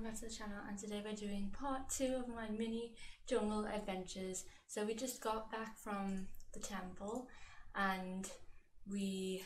back to the channel, and today we're doing part 2 of my mini jungle adventures. So we just got back from the temple and we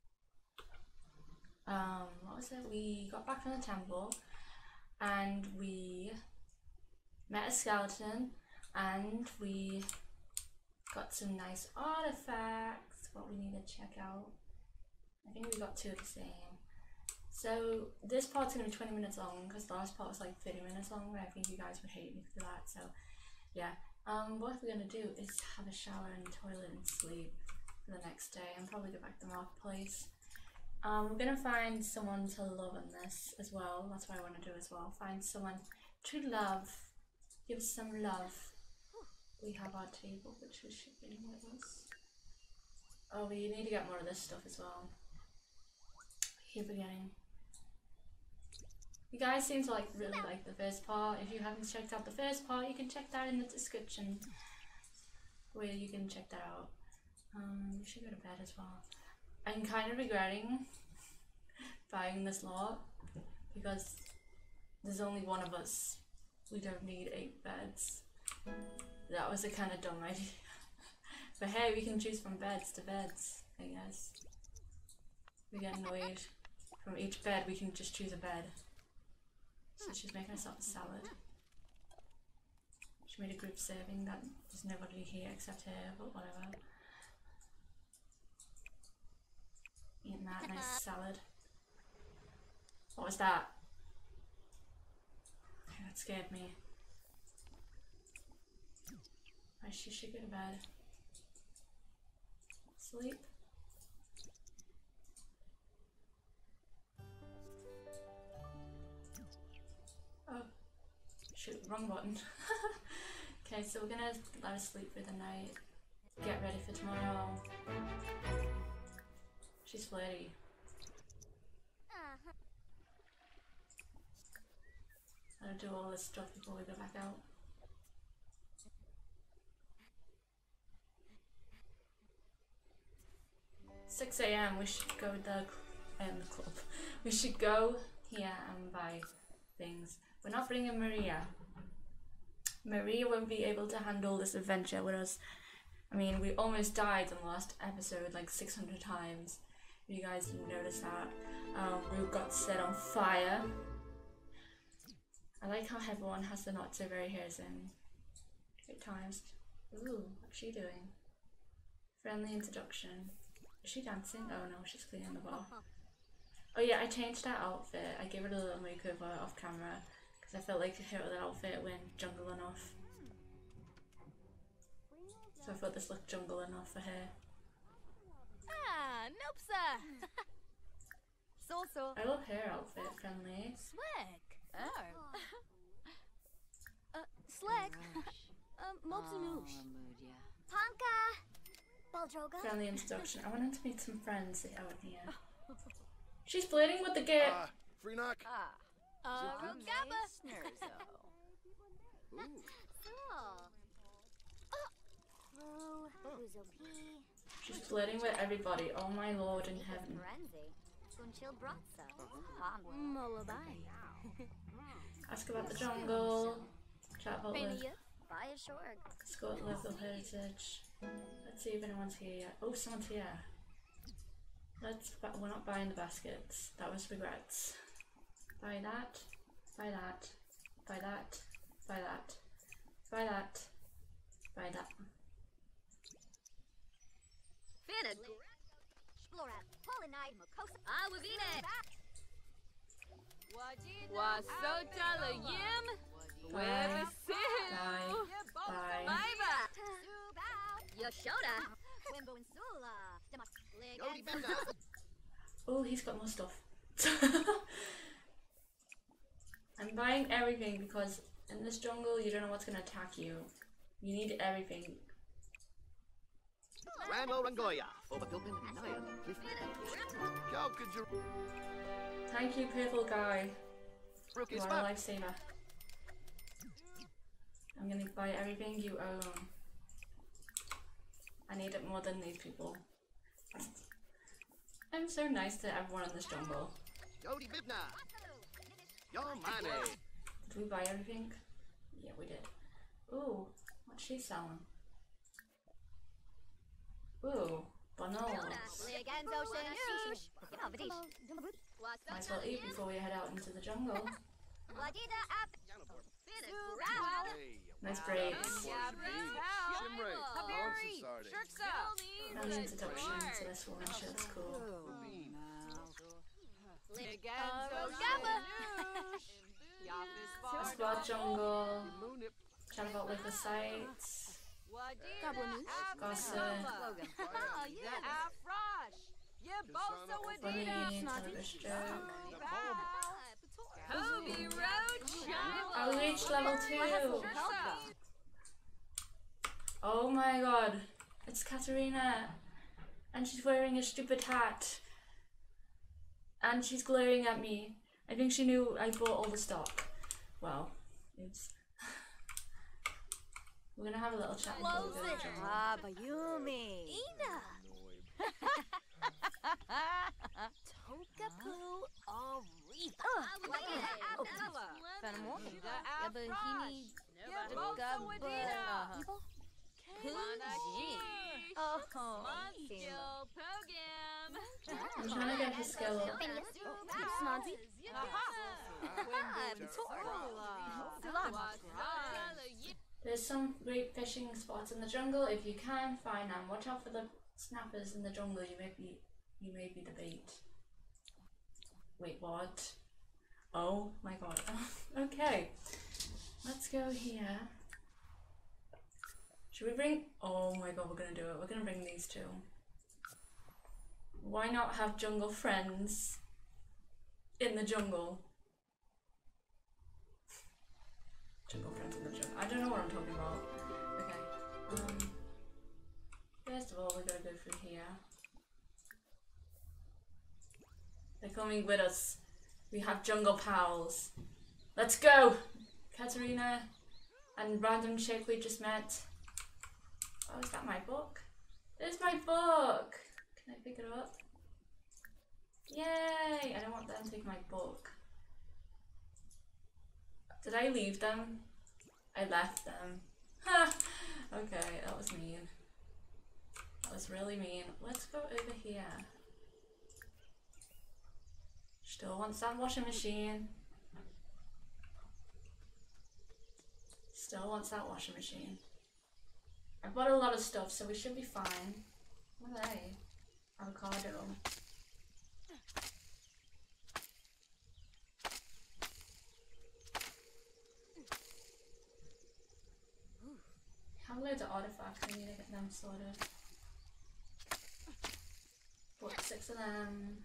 we got back from the temple and we met a skeleton and we got some nice artifacts what we need to check out. I think we got 2 of the same. So this part's going to be 20 minutes long because the last part was like 30 minutes long, but I think you guys would hate me for that. So yeah, what we're going to do is have a shower and toilet and sleep for the next day and probably go back to the marketplace. We're going to find someone to love in this as well. That's what I want to do as well. Find someone to love. Give some love. We have our table, which we should bring with us. Oh, we need to get more of this stuff as well. Keep forgetting. You guys seem to really like the first part. If you haven't checked out the first part, you can check that in the description where you can check that out. We should go to bed as well. I'm kind of regretting buying this lot because there's only one of us. We don't need 8 beds. That was a kind of dumb idea. But hey, we can choose from beds to beds, I guess. We get annoyed. From each bed, we can just choose a bed. So she's making herself a salad. She made a group serving that there's nobody here except her, but whatever. Eating that nice salad. What was that? Okay, that scared me. Right, she should go to bed. Sleep. Oh, shoot, wrong button. Okay, so we're gonna let her sleep for the night. Get ready for tomorrow. She's flirty. Gotta do all this stuff before we go back out. $6 AM, we should go to the club. We should go here and buy things. We're not bringing Maria. Maria won't be able to handle this adventure with us. I mean, we almost died in the last episode like 600 times. If you guys didn't notice that. We got set on fire. I like how everyone has the not so very hairs in. 8 times. Ooh, what's she doing? Friendly introduction. Is she dancing? Oh no, she's cleaning the bar. Oh yeah, I changed that outfit. I gave it a little makeover off camera because I felt like her other outfit went jungle enough. So I thought this looked jungle enough for her. Ah, nope, sir. So. I love her outfit, friendly. Slick. Oh. Slick. Mopsunush. Panka. Baldroga. Friendly introduction. I wanted to meet some friends out here. She's flirting with the girl. Freenak. Rugaba. She's flirting with everybody. Oh my lord in heaven. Ask about the jungle. Chat about Scott local heritage. Let's see if anyone's here yet. Oh, someone's here. We're not buying the baskets. That was regrets. Buy that. Buy that. Buy that. Buy that. Buy that. Buy that. Wasota la yim. Where Bye. Yoshoda. Oh, he's got more stuff. I'm buying everything because in this jungle you don't know what's gonna attack you. You need everything. Thank you, purple guy. You are a lifesaver. I'm gonna buy everything you own. I need it more than these people. I'm so nice to everyone in this jungle. Did we buy everything? Yeah, we did. Ooh, what's she selling? Ooh, bananas. Might as well eat before we head out into the jungle. Nice braids. An introduction to this woman, she looks cool. Explore jungle, chat about local sites, gossip, funny, television joke. Oh, we reached level 2! Oh my god, it's Katarina! And she's wearing a stupid hat. And she's glaring at me. I think she knew I bought all the stock. Well, oops. We're gonna have a little chat before we go to the jungle. Bayumi. Ina. Tokapu Arifa. Fenimore. Yabahini. Gabba. Oh, I'm trying to get his skill up. There's some great fishing spots in the jungle. If you can find them, watch out for the snappers in the jungle. You may be the bait. Wait, what? Oh my god. Okay, let's go here. Should we bring? Oh my god, we're gonna do it. We're gonna bring these two. Why not have jungle friends in the jungle? Jungle friends in the jungle. I don't know what I'm talking about. Okay. First of all, we gotta go through here. They're coming with us. We have jungle pals. Let's go! Katarina and random chick we just met. Oh, is that my book? There's my book! Can I pick it up? Yay! I don't want them to take my book. Did I leave them? I left them. Ha! Okay, that was mean. That was really mean. Let's go over here. Still wants that washing machine. Still wants that washing machine. I bought a lot of stuff, so we should be fine. What are they? Avocado. Have loads of artifacts. I need to get them sorted. Bought 6 of them.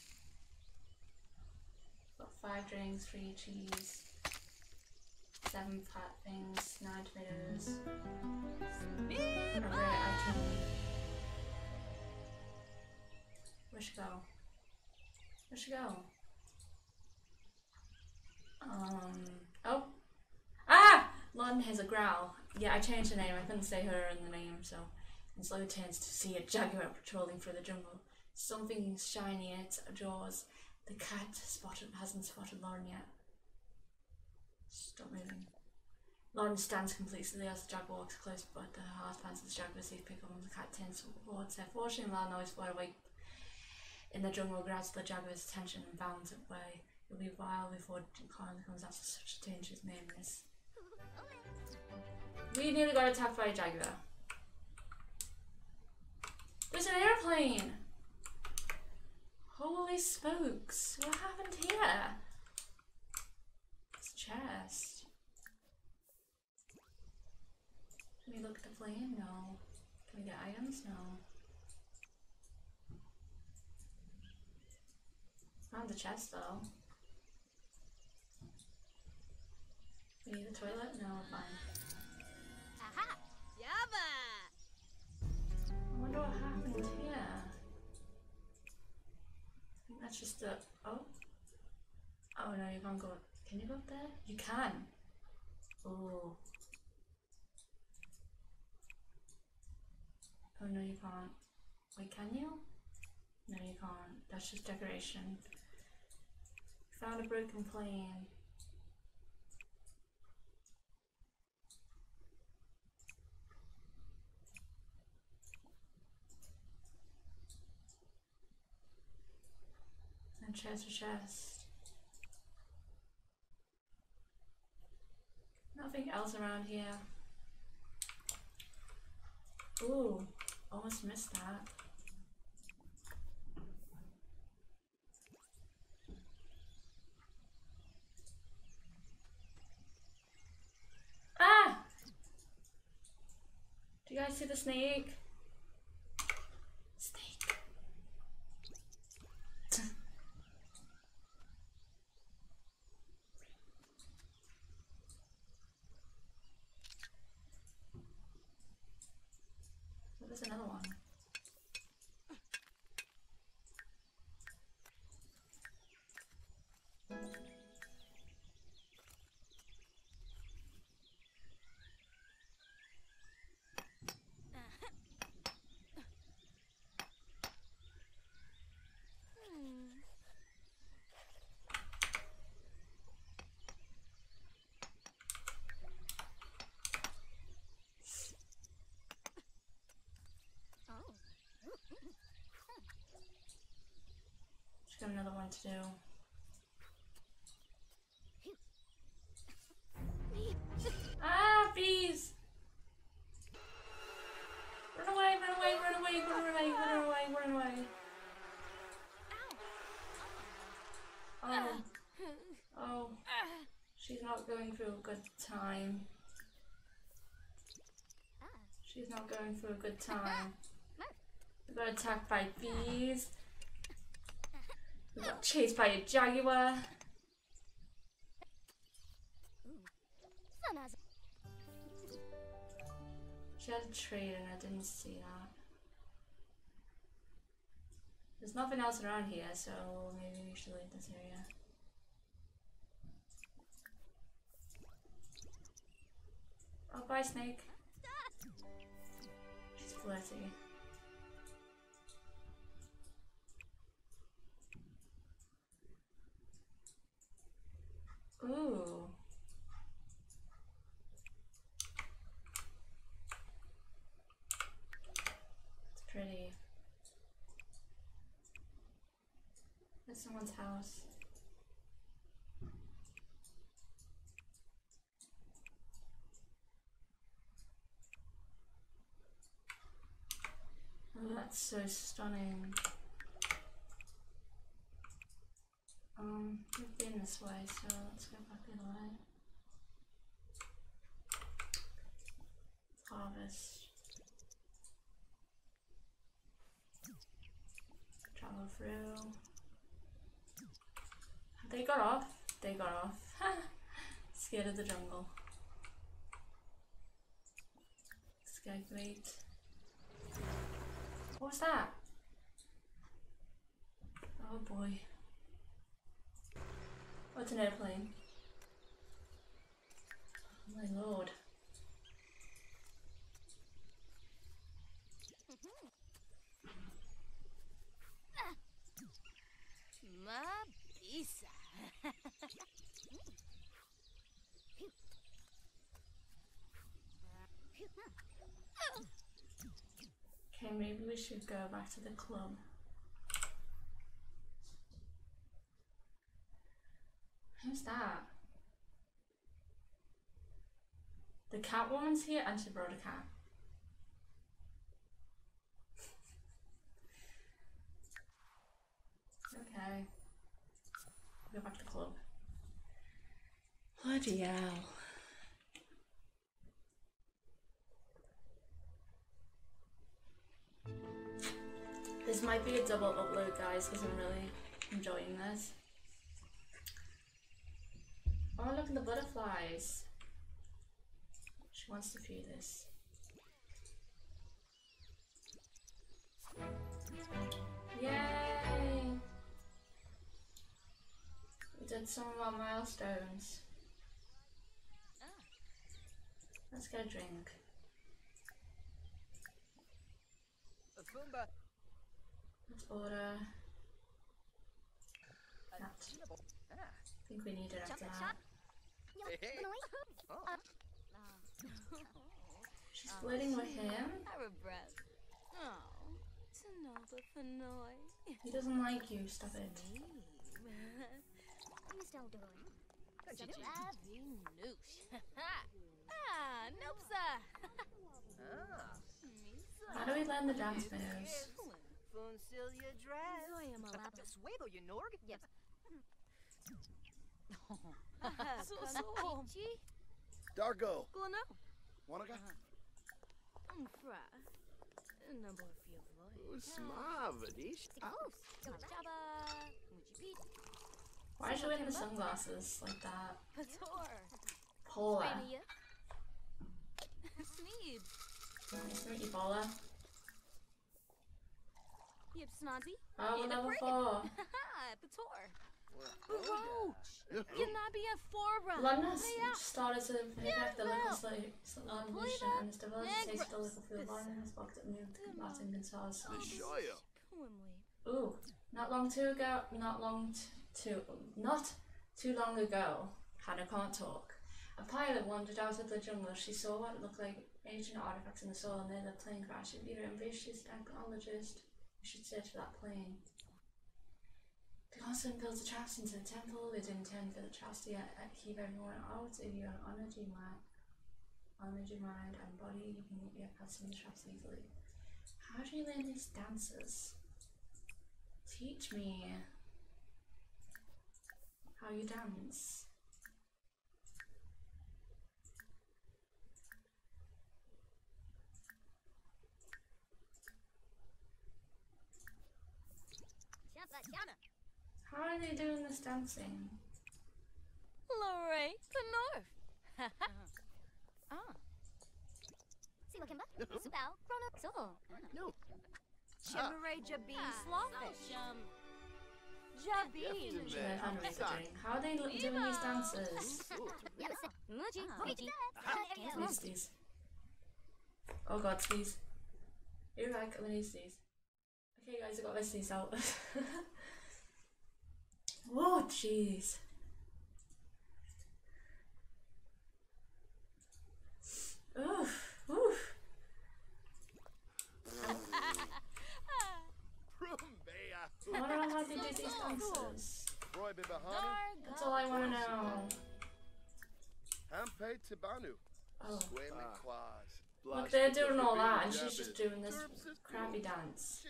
Got 5 drinks, 3 cheese. 7 fat things, 9 tomatoes. A rare item. Where'd she go? Where'd she go? Oh! Ah! Lon has a growl. Yeah, I changed the name. I couldn't say her in the name, so. And slowly turns to see a jaguar patrolling through the jungle. Something shiny in its jaws. The cat hasn't spotted Lauren yet. Stop moving. Lauren stands completely still as the jaguar walks close, but the heart pants of the jaguar sees pick up on the cat turns towards her. Fortunately, Lauren knows wide awake in the jungle, grabs the jaguar's attention and bounds away. It'll be a while before Colin comes after such a dangerous nameless. We nearly got attacked by a jaguar. There's an airplane! Holy smokes, what happened here? It's a chest. Can we look at the plane? No. Can we get items? No. Found the chest though. We need a toilet? No, we're fine. Aha! Yabba! I wonder what happened here. I think that's just a. Oh? Oh no, you can't go. Can you go up there? You can! Oh. Oh no, you can't. Wait, can you? No, you can't. That's just decoration. Found a broken plane. And treasure chest. Nothing else around here. Ooh, almost missed that. Ah! Do you guys see the snake? Snake. There's another one. Just got another one to do. Ah, bees! Run away, run away, run away, run away, run away, run away. Oh. Oh. She's not going through a good time. She's not going through a good time. We got attacked by bees. We got chased by a jaguar. She had a trade and I didn't see that. There's nothing else around here, so maybe we should leave this area. Oh, bye, snake. She's flirty. Ooh. It's pretty. That's someone's house. Oh, that's so stunning. We've been this way, so let's go back the other way. Harvest. Travel through. They got off. They got off. Scared of the jungle. Sky great. What was that? Oh boy. Oh, it's an airplane. Oh my lord. Mabisa. Okay, maybe we should go back to the club. Who's that? The Catwoman's here and she brought a cat. Okay. Go back to the club. Bloody hell. This might be a double upload, guys, because I'm really enjoying this. Oh, look at the butterflies. She wants to feed us. Yay! We did some of our milestones. Let's get a drink. Let's order that. I think we need it after that. She's flirting with him. He doesn't like you, stop it. You still doing? Noosh. Ah, nope, sir. How do we learn the dance moves? Foncilia dress. Zoya Malaba. Suedo, you Norg? Yep. Chichi? Dargo, Glano. Wanaga? Fra. Number of your voice. Smavadish. Oh, Jabba. Mujibit. Why is she wearing the sunglasses like that? Pator. Polar. Rania. Sneeb. Nice to meet you, Polar. Yip Snazzy. Oh, we're In a level brigand. 4. Haha, Pator. Baroach. Yanabi and Fora. London has started to impact the local evolution and its developed taste of the local field. London has walked up new Latin guitars. Shoya. Ooh, not too long ago, Hannah can't talk. A pilot wandered out of the jungle. She saw what looked like ancient artifacts in the soil near the plane crash. If you're an ambitious archaeologist, you should search for that plane. The constant builds a trust into the temple. It's intended for the trust to keep everyone out. If you honored your mind and body, you can get past some traps easily. How do you learn these dances? Teach me how you dance. How are they doing this dancing? Lorraine the North. Ah. See what Kimba? Subao. Grown up. So. No. Chimere Jabin Slawfish. Jabin. How are they doing these dances? Muji. Muji. These. Oh god, these. You're right, I'm gonna use these. Okay guys, I got these out. Whoa, jeez. Oof, oof. I don't know how they do these dances. Roy Bibahani. That's all I want to know. Hampe Tibanu. Oh. Swayme Quaz. Look, they're doing all that, and she's just doing this crappy dance.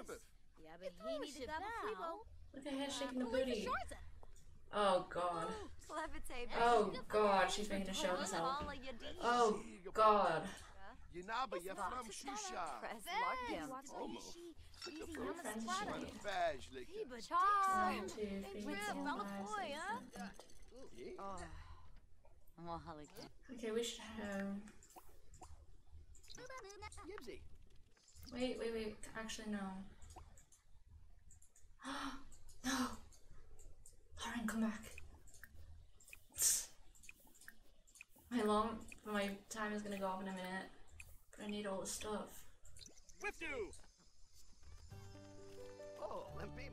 Look at her shaking the booty. Oh god. Oh god, she's making a show of herself. Oh god. Yinaba Yafram Shusha. Almost. Badge like 1, 2, 3, 4, 5, 6, 7. Okay, we should have. Yibsy. Wait. Actually, no. No! Lauren, come back. My time is gonna go off in a minute. But I need all the stuff. Whiftu! Oh,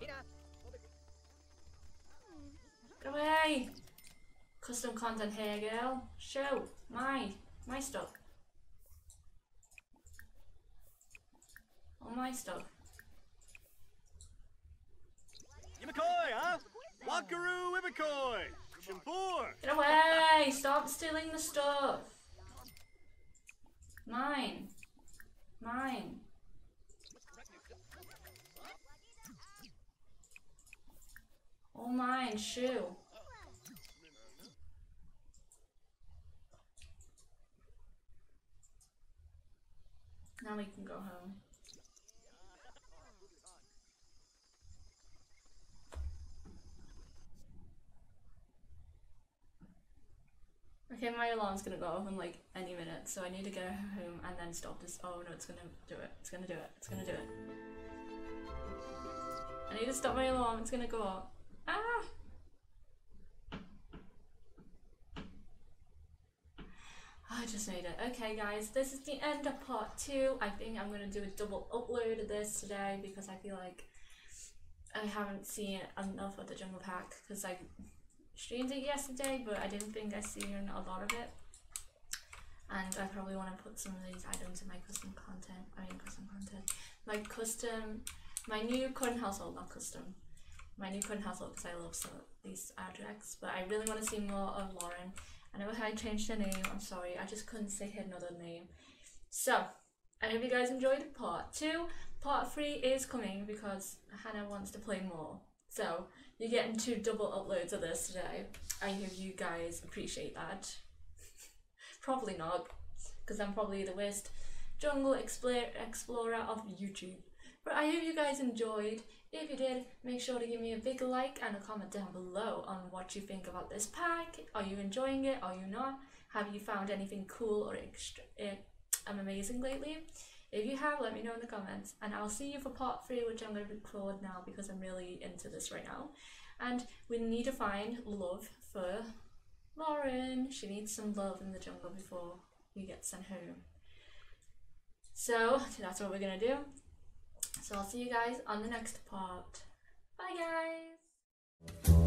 Go away! Custom content here, girl. Show my stuff. All my stuff. Yimakoi, huh? Wakaru Ibikoi! Shimpur! Get away! Stop stealing the stuff. Mine. All mine, shoe. Now we can go home. Okay, my alarm's gonna go off in like any minute, so I need to go home and then stop this. Oh no, it's gonna do it. It's gonna do it. I need to stop my alarm, it's gonna go off. Ah! I just made it. Okay guys, this is the end of part 2. I think I'm gonna do a double upload of this today because I feel like I haven't seen enough of the Jungle Pack because I streamed it yesterday, but I didn't think I seen a lot of it. And I probably want to put some of these items in my custom content. My new current household, not custom. my new Coin Hassle because I love some of these art directs, but I really want to see more of Lauren. I know I changed her name, I'm sorry, I just couldn't say another name. So, I hope you guys enjoyed part 2. Part 3 is coming because Hannah wants to play more. So, you're getting 2 double uploads of this today. I hope you guys appreciate that. Probably not, because I'm probably the worst jungle explorer of YouTube. But I hope you guys enjoyed. If you did, make sure to give me a big like and a comment down below on what you think about this pack. Are you enjoying it? Are you not? Have you found anything cool or amazing lately? If you have, let me know in the comments. And I'll see you for part 3, which I'm going to record now because I'm really into this right now. And we need to find love for Lauren. She needs some love in the jungle before we get sent home. So that's what we're going to do. So I'll see you guys on the next part. Bye guys!